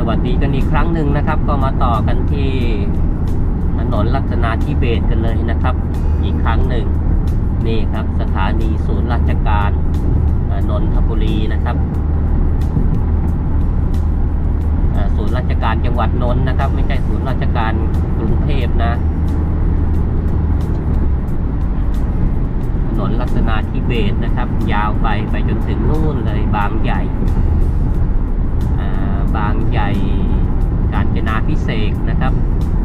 วัสดีกันอีกครั้งหนึ่งนะครับก็มาต่อกันที่ถนนรัตนาธิเบศรกันเลยนะครับอีกครั้งหนึ่งนี่ครับสถานีศูนย์ราชการนนทบุรีนะครับศูนย์ราชการจังหวัดนนท์นะครับไม่ใช่ศูนย์ราชการกรุงเทพนะถนนรัตนาธิเบศรนะครับยาวไปจนถึงนู่นเลยบางใหญ่กาญจนาภิเษกนะครับ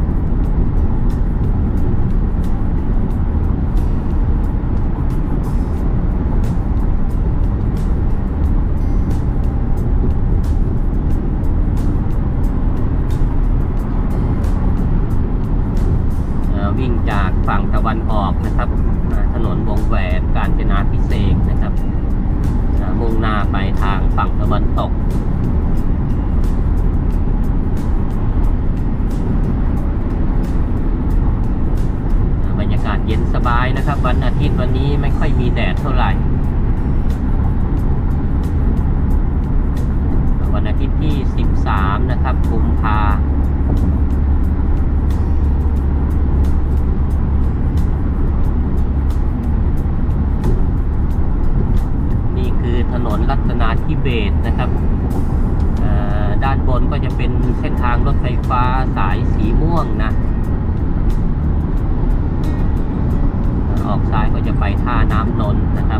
วิ่งจากฝั่งตะวันออกนะครับถนนวงแหวนกาญจนาภิเษกนะครับมุ่งหน้าไปทางฝั่งตะวันตกบรรยากาศเย็นสบายนะครับวันอาทิตย์วันนี้ไม่ค่อยมีแดดเท่าไหร่วันอาทิตย์ที่13นะครับกุมภานี่คือถนนรัตนาธิเบศรนะครับด้านบนก็จะเป็นเส้นทางรถไฟฟ้าสายสีม่วงนะออกซ้ายก็จะไปท่าน้ำนนท์นะครับ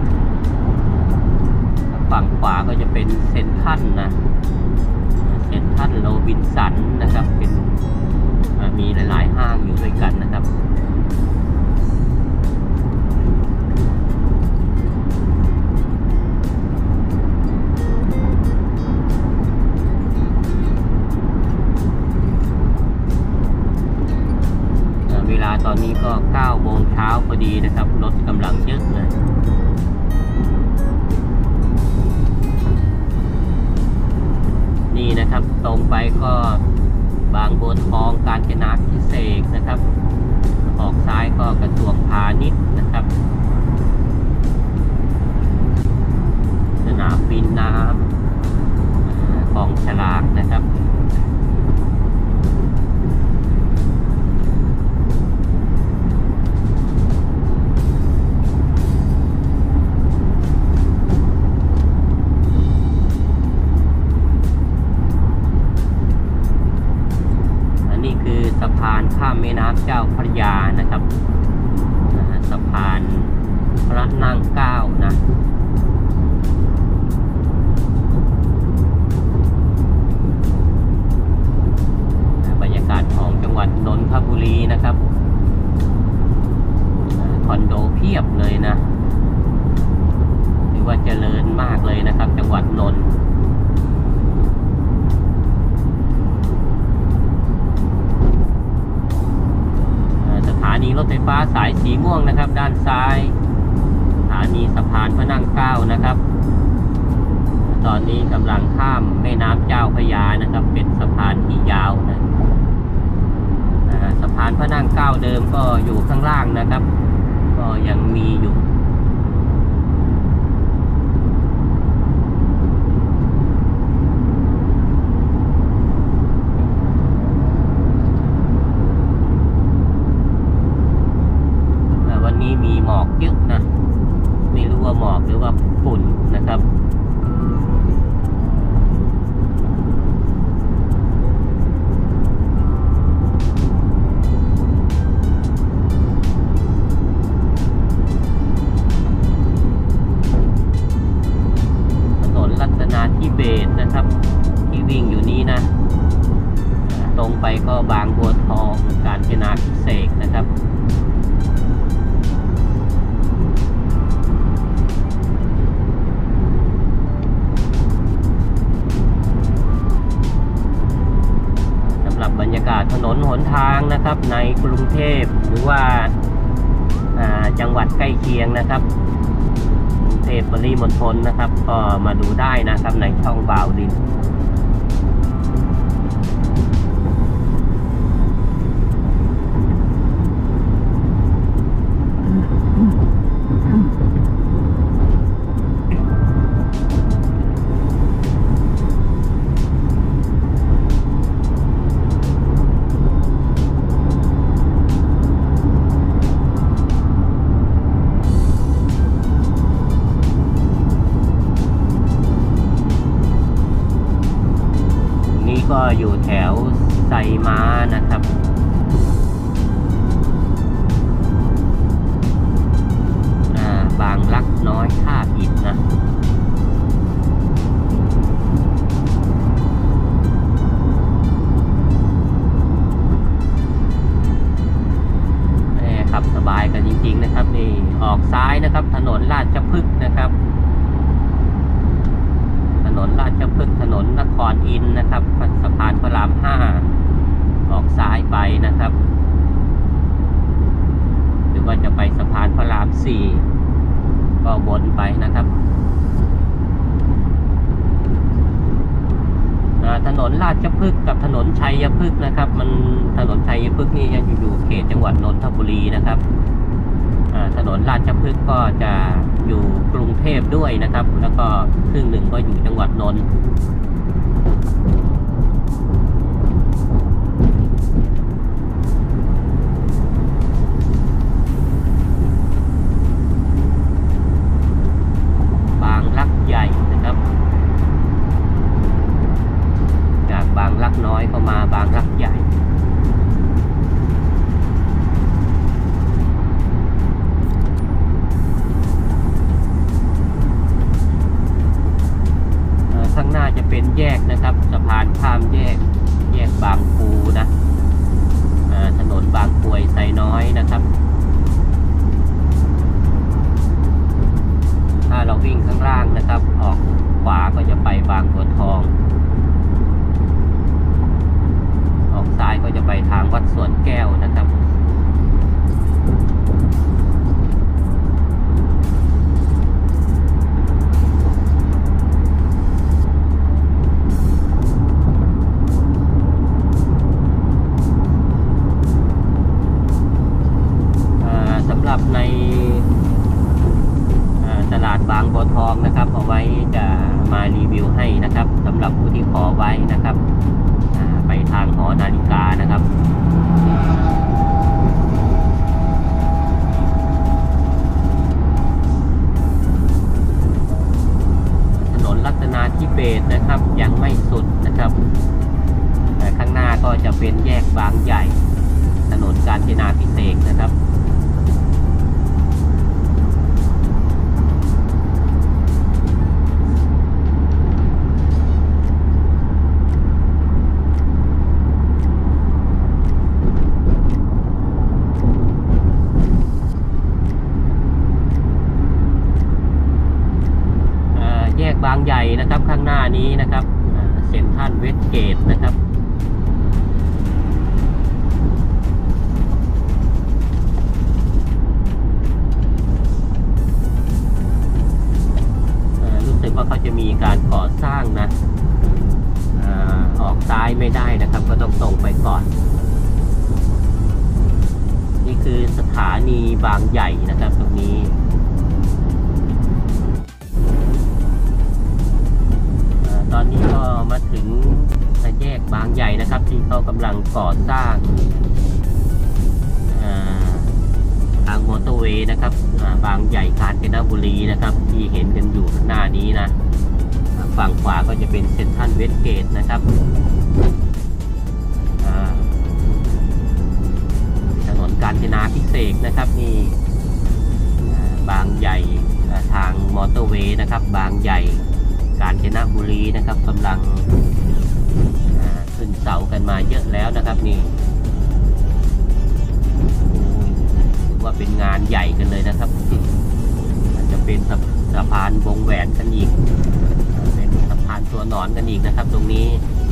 ฝั่งขวาก็จะเป็นเซ็นทรัลนะเซ็นทรัลโรบินสันนะครับเป็นมีหลายๆห้างอยู่ด้วยกันนะครับเวลาตอนนี้ก็9 โมงเช้าพอดีนะครับรถกำลังเยอะเลยนี่นะครับตรงไปก็บางบัวทองกาญจนาภิเษกนะครับออกซ้ายก็กระทรวงพาณิชย์นะครับสนามบินน้ำกองฉลากนะครับสะพานข้ามแม่น้ำเจ้าพระยานะครับสะพานพระนั่งเกล้านะบรรยากาศของจังหวัดนนทบุรีนะครับคอนโดเพียบเลยนะถือว่าเจริญมากเลยนะครับจังหวัดนนท์สถานีรถไฟฟ้าสายสีม่วงนะครับด้านซ้ายสถานีสะพานพระนั่งเกล้านะครับตอนนี้กำลังข้ามแม่น้ำเจ้าพระยานะครับเป็นสะพานที่ยาวนะสะพานพระนั่งเกล้าเดิมก็อยู่ข้างล่างนะครับก็ยังมีอยู่มีหมอกเยอะนะไม่รู้ว่าหมอกหรือว่าฝุ่นนะครับถนนรัตนาธิเบศรนะครับที่วิ่งอยู่นี้นะตรงไปก็บางบัวทองกาญจนาภิเษกนะครับบรรยากาศถนนหนทางนะครับในกรุงเทพหรือว่าจังหวัดใกล้เคียงนะครับกรุงเทพปริมณฑลนะครับก็มาดูได้นะครับในช่องบ่าวดิน ถก็อยู่แถวไซม้านะครับบางรักน้อยท่าอิฐนะขับสบายกันจริงๆนะครับนี่ออกซ้ายนะครับถนนราชพฤกษ์นะครับถนนราชพฤกษ์ถนนนครอินทร์นะครับสะพานพระราม 5ออกซ้ายไปนะครับหรือว่าจะไปสะพานพระราม 4ก็วนไปนะครับถนนราชพฤกษ์กับถนนชัยพฤกษ์นะครับมันถนนชัยพฤกษ์นี่ยังอยู่เขตจังหวัดนนทบุรีนะครับถนนราชพฤกษ์ก็จะอยู่กรุงเทพด้วยนะครับแล้วก็ครึ่งหนึ่งก็อยู่จังหวัดนนท์บางรักใหญ่นะครับจากบางรักน้อยก็มาบางรักใหญ่ข้างหน้าจะเป็นแยกนะครับสะพานข้ามแยกบางปูนะถนนบางกรวยไซน้อยนะครับถ้าเราวิ่งข้างล่างนะครับออกขวาก็จะไปบางบัวทองออกซ้ายก็จะไปทางวัดสวนแก้วนะครับในตลาดบางบัวทองนะครับเอาไว้จะมารีวิวให้นะครับสำหรับผู้ที่ขอไว้นะครับไปทางหอนาฬิกานะครับถนนรัตนาธิเบศรนะครับยังไม่สุดนะครับแต่ข้างหน้าก็จะเป็นแยกบางใหญ่ถนนกาญจนาภิเษกนะครับบางใหญ่นะครับข้างหน้านี้นะครับเซ็นทรัลเวสเกตนะครับรู้สึกว่าเขาจะมีการก่อสร้างนะออกซ้ายไม่ได้นะครับก็ต้องตรงไปก่อนนี่คือสถานีบางใหญ่นะครับตรงนี้ตอนนี้ก็มาถึงแยกบางใหญ่นะครับที่เขากำลังก่อสร้างทางมอเตอร์เวย์นะครับบางใหญ่กาญจนบุรีนะครับที่เห็นกันอยู่ข้างหน้านี้นะฝั่งขวาก็จะเป็นเซ็นทรัลเวสเกตนะครับถนนกาญจนาภิเษกนะครับนี่บางใหญ่ทางมอเตอร์เวย์นะครับบางใหญ่กาญจนบุรีนะครับกำลังขึ้นเสากันมาเยอะแล้วนะครับนี่ถือว่าเป็นงานใหญ่กันเลยนะครับจะเป็นสะพานวงแหวนกันอีกเป็นสะพานตัวหนอนกันอีกนะครับตรงนี้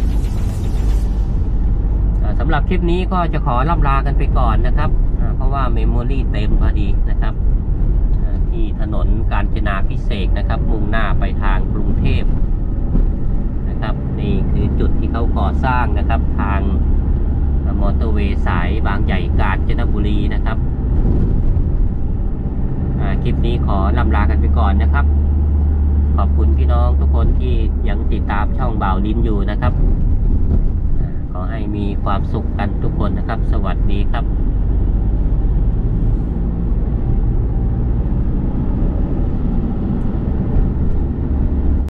สำหรับคลิปนี้ก็จะขอล่ำลากันไปก่อนนะครับเพราะว่าเมมโมรี่เต็มพอดีนะครับที่ถนนกาญจนาภิเษกนะครับมุ่งหน้าไปทางกรุงเทพนะครับนี่คือจุดที่เขาก่อสร้างนะครับทางมอเตอร์เวย์สายบางใหญ่กาญจนบุรีนะครับคลิปนี้ขอล่ำลากันไปก่อนนะครับขอบคุณพี่น้องทุกคนที่ยังติดตามช่องบ่าวลิ้นอยู่นะครับขอให้มีความสุขกันทุกคนนะครับสวัสดีครับ